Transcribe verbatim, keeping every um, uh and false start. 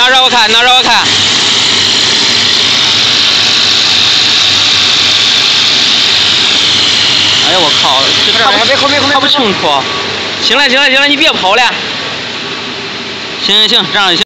拿让我看，拿让我看。哎呀，我靠，这看不看不清楚。行了行了行了，你别跑了。行行行，这样就行。